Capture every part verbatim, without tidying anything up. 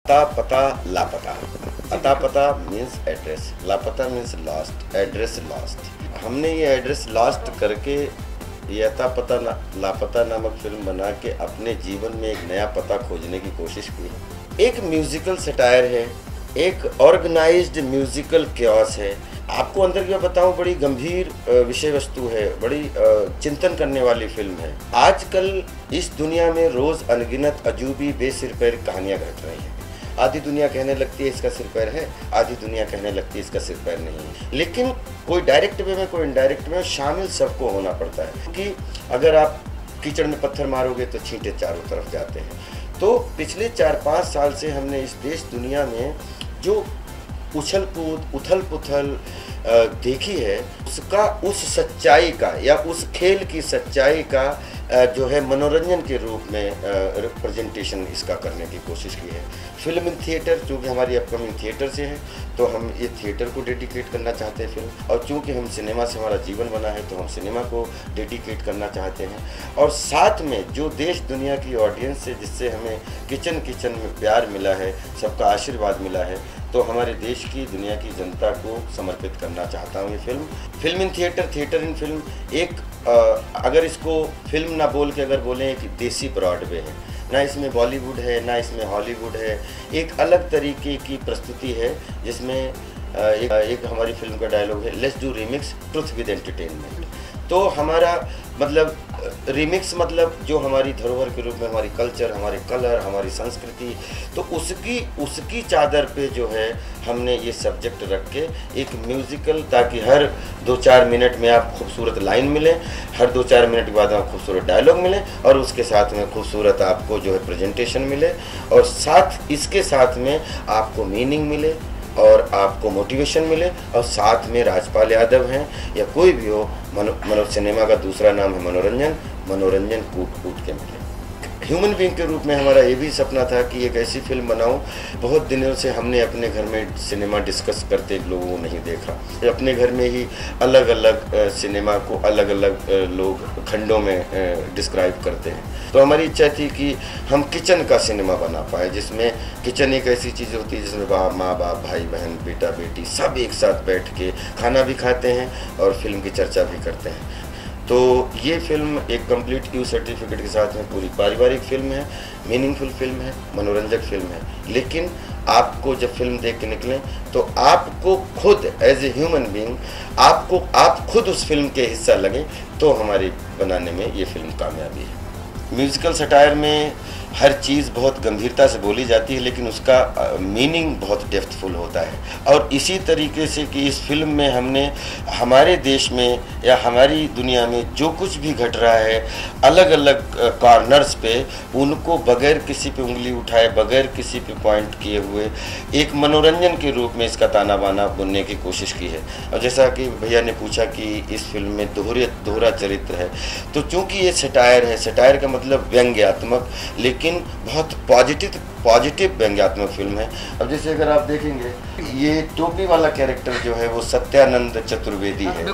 अता पता लापता। अता पता मीन्स एड्रेस, लापता मीन्स लॉस्ट, एड्रेस लॉस्ट। हमने ये एड्रेस लॉस्ट करके ये अता पता ना, लापता नामक फिल्म बना के अपने जीवन में एक नया पता खोजने की कोशिश की है। एक म्यूजिकल सटायर है, एक ऑर्गेनाइज्ड म्यूजिकल क्योस है। आपको अंदर क्या बताऊं, बड़ी गंभीर विषय वस्तु है, बड़ी चिंतन करने वाली फिल्म है। आजकल इस दुनिया में रोज अनगिनत अजूबी बेसिर पैर कहानियां घट रही हैं। आधी दुनिया कहने लगती है इसका सिर पैर है, आधी दुनिया कहने लगती है इसका सिर पैर नहीं है। लेकिन कोई डायरेक्ट वे में, कोई इनडायरेक्ट में शामिल सबको होना पड़ता है, क्योंकि अगर आप कीचड़ में पत्थर मारोगे तो छींटे चारों तरफ जाते हैं। तो पिछले चार पाँच साल से हमने इस देश दुनिया में जो उछल कूद, उथल पुथल देखी है, उसका, उस सच्चाई का या उस खेल की सच्चाई का जो है मनोरंजन के रूप में रिप्रेजेंटेशन इसका करने की कोशिश की है। फिल्म इन थिएटर, चूँकि हमारी अपकमिंग थिएटर से है तो हम ये थिएटर को डेडिकेट करना चाहते हैं फिल्म, और चूँकि हम सिनेमा से हमारा जीवन बना है तो हम सिनेमा को डेडिकेट करना चाहते हैं। और साथ में जो देश दुनिया की ऑडियंस है, जिससे हमें किचन किचन में प्यार मिला है, सबका आशीर्वाद मिला है, तो हमारे देश की, दुनिया की जनता को समर्पित करना चाहता हूँ ये film. Film in theatre, theatre in film, एक आ, अगर इसको फिल्म ना बोल के अगर बोलें कि देसी ब्रॉडवे है, ना इसमें बॉलीवुड है ना इसमें हॉलीवुड है, एक अलग तरीके की प्रस्तुति है जिसमें एक, एक हमारी फिल्म का डायलॉग है, let's do remix truth with entertainment. तो हमारा मतलब रिमिक्स मतलब जो हमारी धरोहर के रूप में हमारी कल्चर, हमारे कलर, हमारी संस्कृति, तो उसकी उसकी चादर पे जो है हमने ये सब्जेक्ट रख के एक म्यूज़िकल, ताकि हर दो चार मिनट में आप खूबसूरत लाइन मिले, हर दो चार मिनट के बाद आप खूबसूरत डायलॉग मिले, और उसके साथ में खूबसूरत आपको जो है प्रेजेंटेशन मिले, और साथ इसके साथ में आपको मीनिंग मिले और आपको मोटिवेशन मिले, और साथ में राजपाल यादव हैं या कोई भी हो, मनो मनो सिनेमा का दूसरा नाम है मनोरंजन, मनोरंजन कूट कूट के मिले। ह्यूमन बीइंग के रूप में हमारा ये भी सपना था कि एक ऐसी फिल्म बनाऊं। बहुत दिनों से हमने अपने घर में सिनेमा डिस्कस करते लोगों को नहीं देखा। अपने घर में ही अलग अलग सिनेमा को अलग अलग लोग खंडों में डिस्क्राइब करते हैं। तो हमारी इच्छा थी कि हम किचन का सिनेमा बना पाए, जिसमें किचन एक ऐसी चीज़ होती है जिसमें बाप, माँ बाप, भाई बहन, बेटा बेटी सब एक साथ बैठ के खाना भी खाते हैं और फिल्म की चर्चा भी करते हैं। तो ये फिल्म एक कंप्लीट यू सर्टिफिकेट के साथ में पूरी पारिवारिक फिल्म है, मीनिंगफुल फिल्म है, मनोरंजक फिल्म है। लेकिन आपको जब फिल्म देख के निकलें तो आपको खुद एज ए ह्यूमन बीइंग, आपको आप खुद उस फिल्म के हिस्सा लगें, तो हमारी बनाने में ये फिल्म कामयाबी है। म्यूज़िकल सटायर में हर चीज़ बहुत गंभीरता से बोली जाती है, लेकिन उसका मीनिंग बहुत डेप्थफुल होता है। और इसी तरीके से कि इस फिल्म में हमने हमारे देश में या हमारी दुनिया में जो कुछ भी घट रहा है, अलग अलग कॉर्नर्स पे उनको बगैर किसी पे उंगली उठाए, बगैर किसी पे पॉइंट किए हुए एक मनोरंजन के रूप में इसका ताना बाना बुनने की कोशिश की है। और जैसा कि भैया ने पूछा कि इस फिल्म में दोहरे दोहरा चरित्र है, तो चूँकि ये सटायर है, सटायर का मतलब व्यंग्यात्मक, लेकिन बहुत पॉजिटिव पॉजिटिव व्यंग्यात्मक फिल्म है। अब जैसे अगर आप देखेंगे, ये टोपी वाला कैरेक्टर जो है वो सत्यानंद चतुर्वेदी है,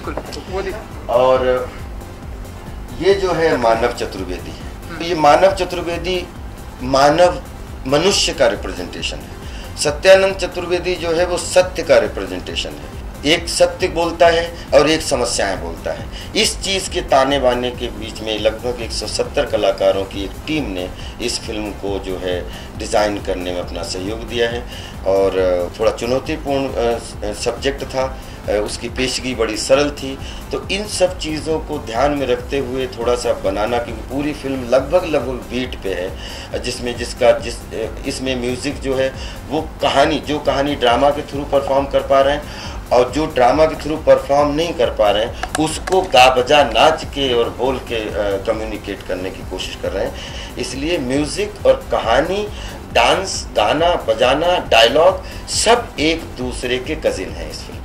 और ये जो है मानव चतुर्वेदी है। ये मानव चतुर्वेदी मानव मनुष्य का रिप्रेजेंटेशन है। सत्यानंद चतुर्वेदी जो है वो सत्य का रिप्रेजेंटेशन है, एक सत्य बोलता है और एक समस्याएं बोलता है। इस चीज़ के ताने बाने के बीच में लगभग एक सौ सत्तर कलाकारों की एक टीम ने इस फिल्म को जो है डिज़ाइन करने में अपना सहयोग दिया है, और थोड़ा चुनौतीपूर्ण सब्जेक्ट था, उसकी पेशगी बड़ी सरल थी। तो इन सब चीज़ों को ध्यान में रखते हुए थोड़ा सा बनाना, क्योंकि पूरी फिल्म लगभग लगभग बीट पे है, जिसमें जिसका जिस इसमें म्यूज़िक जो है वो कहानी, जो कहानी ड्रामा के थ्रू परफॉर्म कर पा रहे हैं और जो ड्रामा के थ्रू परफॉर्म नहीं कर पा रहे हैं, उसको गा बजा नाच के और बोल के कम्युनिकेट करने की कोशिश कर रहे हैं। इसलिए म्यूज़िक और कहानी, डांस, गाना बजाना, डायलॉग सब एक दूसरे के कजिन हैं इस फिल्म।